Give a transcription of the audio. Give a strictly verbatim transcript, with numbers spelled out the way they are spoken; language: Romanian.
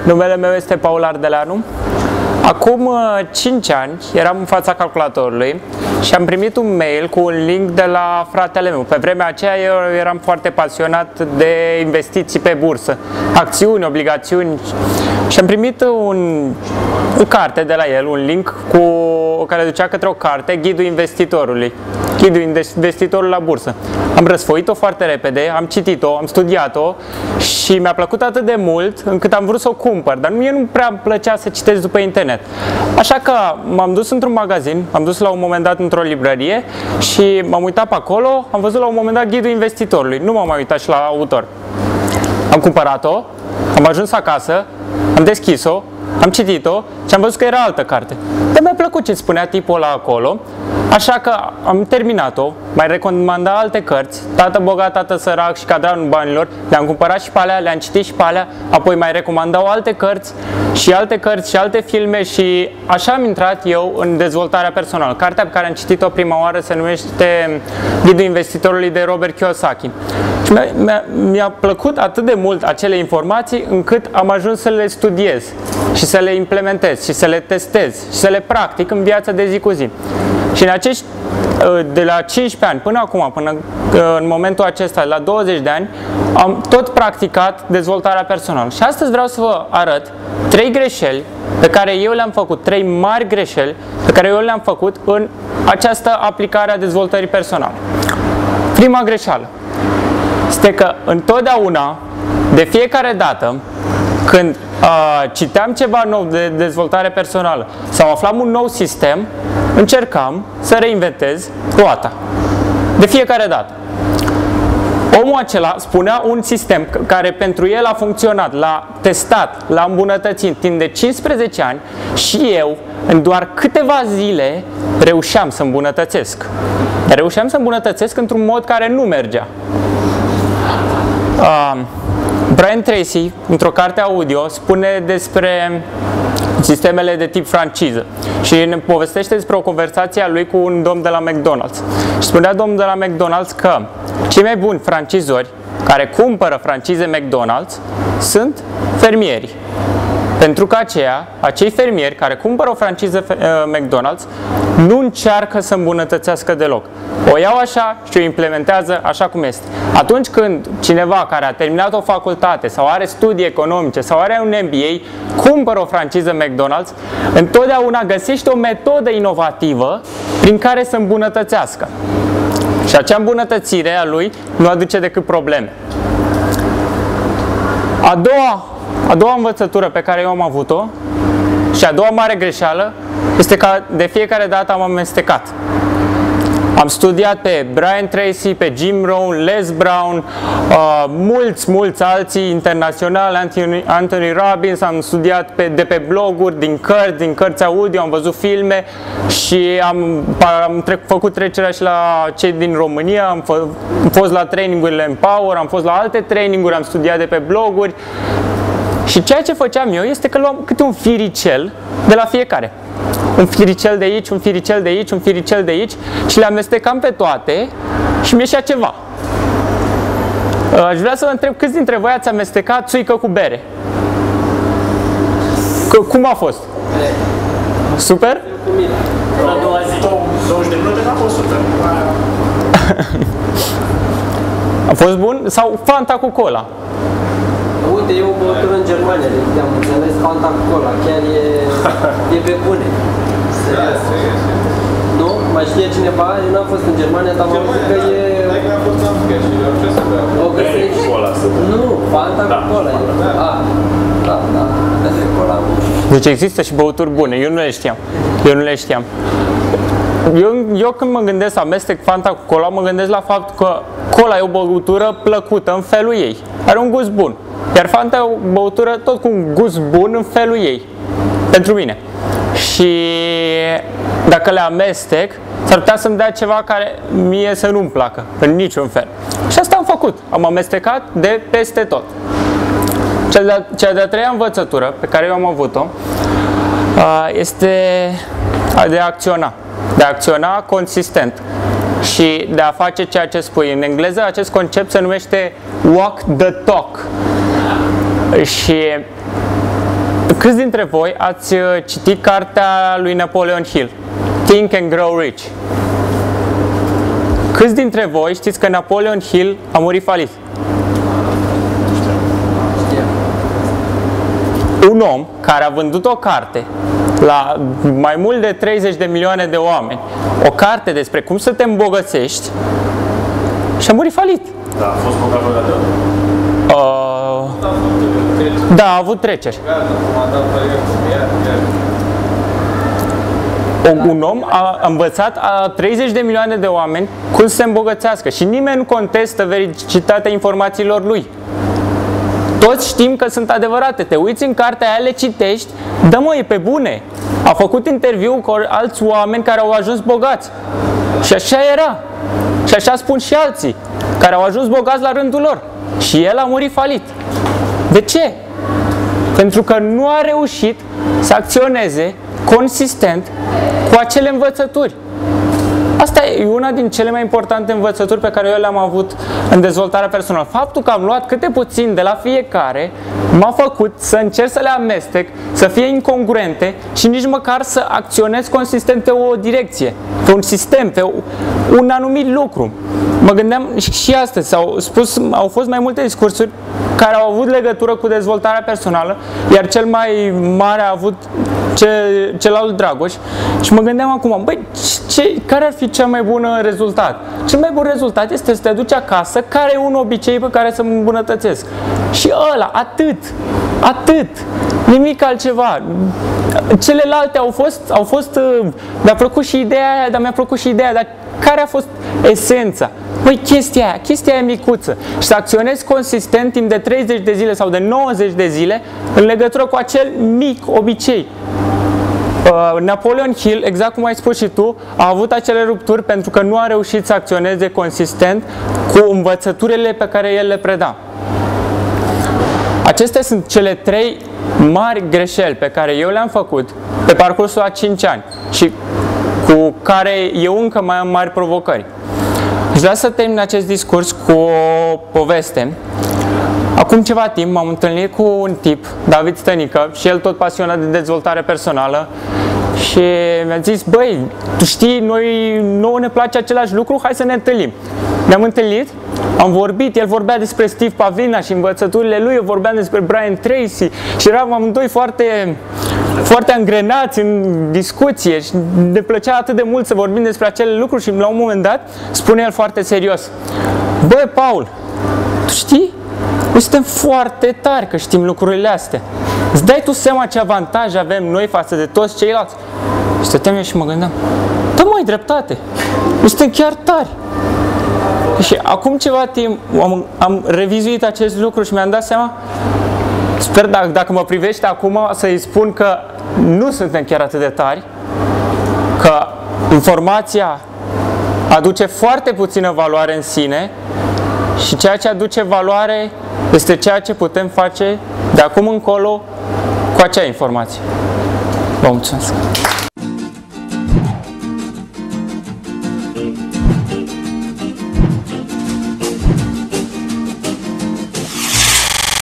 Numele meu este Paul Ardeleanu. Acum cinci ani eram în fața calculatorului și am primit un mail cu un link de la fratele meu. Pe vremea aceea eu eram foarte pasionat de investiții pe bursă, acțiuni, obligațiuni, și am primit un, o carte de la el, un link cu, care ducea către o carte, Ghidul Investitorului, Ghidul Investitorului la bursă. Am răsfoit-o foarte repede, am citit-o, am studiat-o și mi-a plăcut atât de mult încât am vrut să o cumpăr, dar mie nu prea îmi plăcea să citesc după internet. Așa că m-am dus într-un magazin, am dus la un moment dat într-o librărie și m-am uitat pe acolo, am văzut la un moment dat Ghidul Investitorului, nu m-am mai uitat și la autor. Am cumpărat-o, am ajuns acasă, am deschis-o, am citit-o și am văzut că era altă carte. Dar mi-a plăcut ce spunea tipul ăla acolo, așa că am terminat-o, mai recomanda alte cărți, Tată bogat, tată sărac și Cadranul banilor, le-am cumpărat și pe alea, le-am citit și pe alea, apoi mai recomandau alte cărți și alte cărți și alte filme și așa am intrat eu în dezvoltarea personală. Cartea pe care am citit-o prima oară se numește Ghidul Investitorului de Robert Kiyosaki. Și mi-a, mi-a plăcut atât de mult acele informații încât am ajuns să le studiez și să le implementez și să le testez și să le practic în viața de zi cu zi. Și în acești, de la cincisprezece ani până acum, până în momentul acesta, la douăzeci de ani, am tot practicat dezvoltarea personală. Și astăzi vreau să vă arăt trei greșeli pe care eu le-am făcut, trei mari greșeli pe care eu le-am făcut în această aplicare a dezvoltării personale. Prima greșeală este că întotdeauna, de fiecare dată, când uh, citeam ceva nou de dezvoltare personală sau aflam un nou sistem, încercam să reinventez roata. De fiecare dată. Omul acela spunea un sistem care pentru el a funcționat, l-a testat, l-a îmbunătățit timp de cincisprezece ani și eu, în doar câteva zile, reușeam să îmbunătățesc. Reușeam să îmbunătățesc într-un mod care nu mergea. Uh, Brian Tracy, într-o carte audio, spune despre sistemele de tip franciză și ne povestește despre o conversație a lui cu un domn de la McDonald's. Și spunea domnul de la McDonald's că cei mai buni francizori care cumpără francize McDonald's sunt fermieri. Pentru că aceea, acei fermieri care cumpără o franciză McDonald's nu încearcă să îmbunătățească deloc. O iau așa și o implementează așa cum este. Atunci când cineva care a terminat o facultate sau are studii economice sau are un M B A cumpără o franciză McDonald's, întotdeauna găsește o metodă inovativă prin care să îmbunătățească. Și acea îmbunătățire a lui nu aduce decât probleme. A doua A doua învățătură pe care eu am avut-o și a doua mare greșeală este că de fiecare dată am amestecat. Am studiat pe Brian Tracy, pe Jim Rohn, Les Brown, uh, mulți, mulți alții internaționali, Anthony, Anthony Robbins, am studiat pe, de pe bloguri, din cărți, din cărți audio, am văzut filme și am, am tre făcut trecerea și la cei din România, am, am fost la trainingurile Empower, am fost la alte traininguri, am studiat de pe bloguri. Și ceea ce făceam eu este că luam câte un firicel de la fiecare. Un firicel de aici, un firicel de aici, un firicel de aici și le amestecam pe toate și mi ieșea ceva. Aș vrea să vă întreb câți dintre voi ați amestecat țuică cu bere? C cum a fost? Super? La doua zi. douăzeci de minute n-a fost super. A fost bun? Sau Fanta cu cola? Uite, e o băutură în Germania, deci am înțeles Fanta cu cola, chiar e, e pe bune. Serios. Nu? Mai știe cineva? Eu n-am fost în Germania, dar am auzit că e... Am fost în Africa și eu ce să beau. O găsești? Nu, Fanta cu cola. Ah, da, da, de cola. Deci există și băuturi bune, eu nu le știam. Eu nu le știam. Eu, eu când mă gândesc să amestec Fanta cu cola, mă gândesc la faptul că cola e o băutură plăcută în felul ei. Are un gust bun. Iar Fanta e o băutură tot cu un gust bun în felul ei. Pentru mine. Și dacă le amestec, s-ar putea să-mi dea ceva care mie să nu-mi placă. În niciun fel. Și asta am făcut. Am amestecat de peste tot. Cea de-a treia învățătură pe care eu am avut-o este de a acționa. De a acționa consistent și de a face ceea ce spui. În engleză acest concept se numește walk the talk. Și Câți dintre voi ați citit cartea lui Napoleon Hill, Think and Grow Rich? Câți dintre voi știți că Napoleon Hill a murit falit? Un om care a vândut o carte la mai mult de treizeci de milioane de oameni, o carte despre cum să te îmbogățești, și a murit falit. Da, a fost bogat vreodată? Uh, da, a avut treceri. Un om a învățat a treizeci de milioane de oameni cum să se îmbogățească și nimeni nu contestă veracitatea informațiilor lui. Toți știm că sunt adevărate, te uiți în cartea aia, le citești, dă-mă, e pe bune. A făcut interviu cu alți oameni care au ajuns bogați. Și așa era. Și așa spun și alții, care au ajuns bogați la rândul lor. Și el a murit falit. De ce? Pentru că nu a reușit să acționeze consistent cu acele învățături. Asta e una din cele mai importante învățături pe care eu le-am avut în dezvoltarea personală. Faptul că am luat câte puțin de la fiecare m-a făcut să încerc să le amestec, să fie incongruente și nici măcar să acționez consistent pe o direcție, pe un sistem, pe un anumit lucru. Mă gândeam și astăzi, au, spus, au fost mai multe discursuri care au avut legătură cu dezvoltarea personală, iar cel mai mare a avut ce, celălalt Dragoș, și mă gândeam acum, băi, ce, care ar fi cel mai bun rezultat? Cel mai bun rezultat este să te duci acasă, care e un obicei pe care să mă îmbunătățesc. Și ăla, atât, atât, nimic altceva. Celelalte au fost, au fost, mi-a plăcut și ideea aia, dar mi-a plăcut și ideea, dar care a fost esența? Păi chestia aia, chestia aia micuță. Și să acționezi consistent timp de treizeci de zile sau de nouăzeci de zile în legătură cu acel mic obicei. Uh, Napoleon Hill, exact cum ai spus și tu, a avut acele rupturi pentru că nu a reușit să acționeze consistent cu învățăturile pe care el le preda. Acestea sunt cele trei mari greșeli pe care eu le-am făcut pe parcursul a cinci ani și cu care eu încă mai am mari provocări. Și vreau să termin acest discurs cu o poveste. Acum ceva timp m-am întâlnit cu un tip, David Stănică, și el tot pasionat de dezvoltare personală, și mi-a zis, băi, tu știi, noi, nouă ne place același lucru, hai să ne întâlnim. Ne-am întâlnit, am vorbit, el vorbea despre Steve Pavlina și învățăturile lui, eu vorbeam despre Brian Tracy și eram amândoi foarte, foarte angrenați în discuție și ne plăcea atât de mult să vorbim despre acele lucruri și la un moment dat spune el foarte serios, băi, Paul, tu știi? Noi suntem foarte tari că știm lucrurile astea. Îți dai tu seama ce avantaj avem noi față de toți ceilalți? Și stăteam eu și mă gândeam, da, măi, dreptate, noi suntem chiar tari. Și acum ceva timp am, am revizuit acest lucru și mi-am dat seama, sper dacă, dacă mă privește acum să-i spun că nu suntem chiar atât de tari, că informația aduce foarte puțină valoare în sine și ceea ce aduce valoare este ceea ce putem face de acum încolo cu acea informație. Vă mulțumesc!